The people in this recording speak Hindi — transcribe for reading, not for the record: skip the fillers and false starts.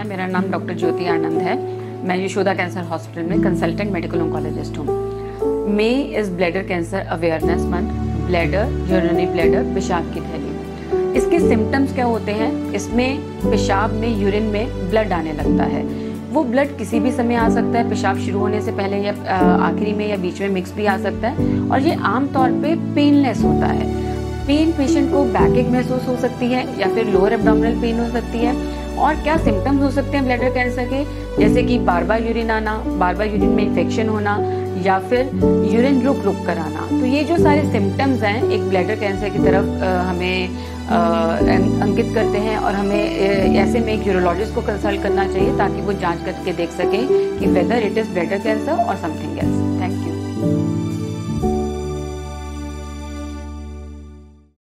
है। मेरा नाम डॉक्टर ज्योति आनंद है। मैं यशोदा कैंसर हॉस्पिटल में कंसल्टेंट मेडिकल ऑन्कोलॉजिस्ट हूँ। May is bladder cancer awareness month. Bladder, urinary bladder, पेशाब की थैली। इसके सिम्टम्स क्या होते हैं? इसमें पेशाब में, यूरिन में ब्लड आने लगता है। वो ब्लड किसी भी समय आ सकता है, पेशाब शुरू होने से पहले या आखिरी में या बीच में मिक्स भी आ सकता है। और ये आमतौर पे पेनलेस होता है। पेन पेशेंट को बैकएक महसूस हो सकती है या फिर लोअर एब्डोमिनल पेन हो सकती है। और क्या सिम्टम्स हो सकते हैं ब्लैडर कैंसर के? जैसे कि बार बार यूरिन आना, बार बार यूरिन में इन्फेक्शन होना या फिर यूरिन रुक रुक कर आना। तो ये जो सारे सिम्टम्स हैं एक ब्लैडर कैंसर की तरफ हमें अंकित करते हैं। और हमें ऐसे में एक यूरोलॉजिस्ट को कंसल्ट करना चाहिए ताकि वो जांच करके देख सकें कि whether it is bladder cancer और समथिंग एल्स।